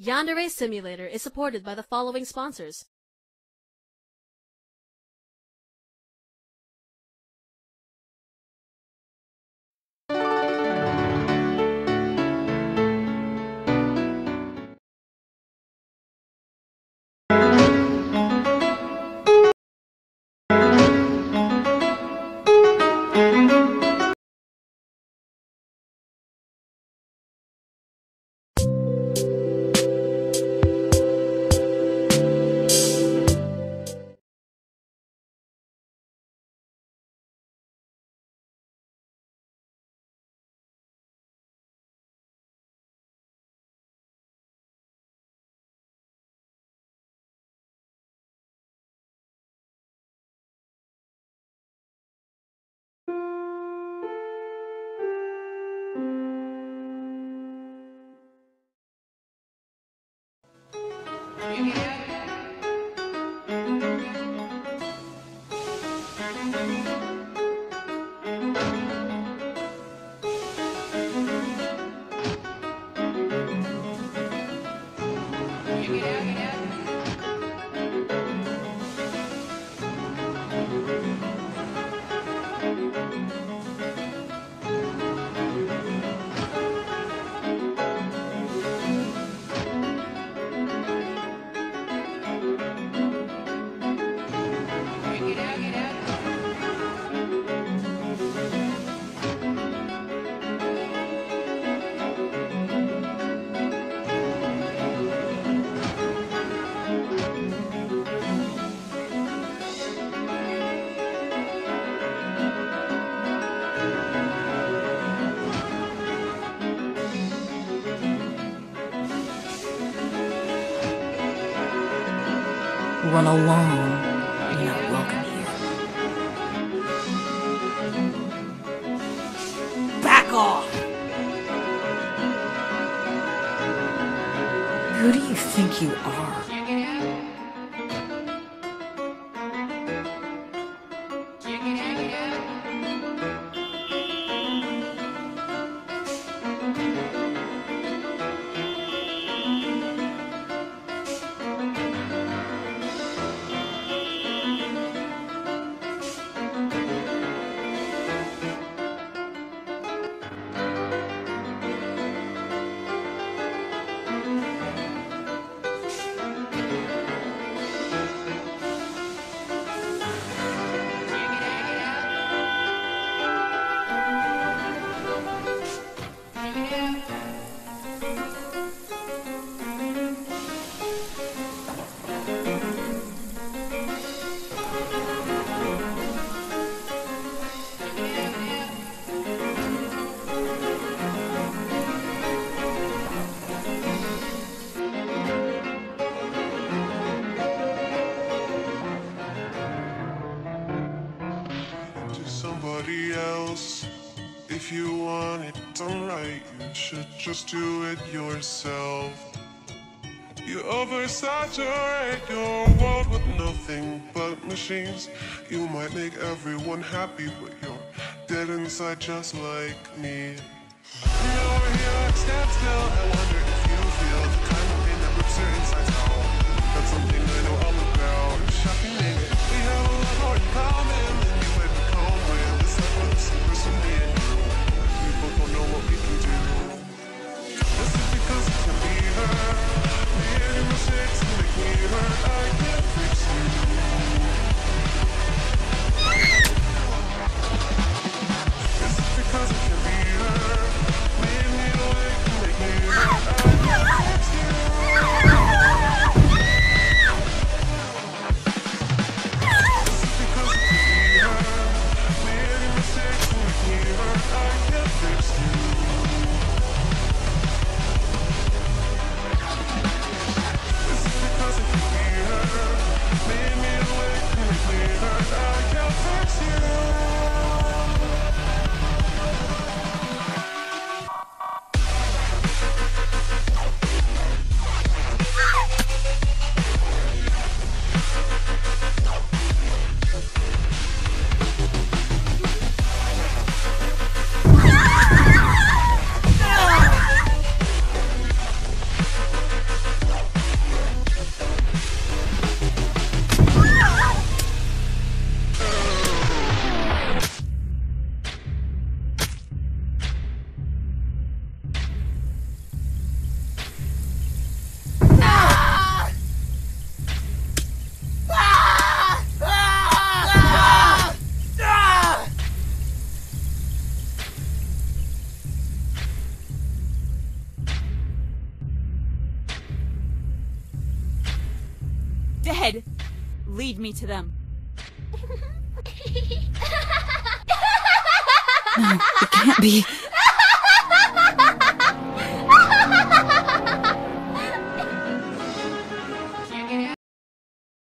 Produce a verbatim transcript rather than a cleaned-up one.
Yandere Simulator is supported by the following sponsors. Run along. You're not welcome here. Back off! Who do you think you are? Somebody else. If you want it done right, you should just do it yourself. You oversaturate your world with nothing but machines. You might make everyone happy, but you're dead inside just like me. Now we're here at standstill. I wonder if you feel the kind of pain that rips your insides out. That's something I know all about. Shocking it. We have a lot more in common than you would become with. It's like we're the same person, me and you. We both don't know what we can do. This is because it can be her. Me and your mistakes can make me hurt. I can't fix you. This is because it can be her. Made me awake and make me hurt. I can't fix you. This is because it can be her. Made your mistakes can make me hurt. I can't fix you. This is because it can be her. Made me awake and make me hurt. I can't fix you. dead! Lead me to them. No, it can't be.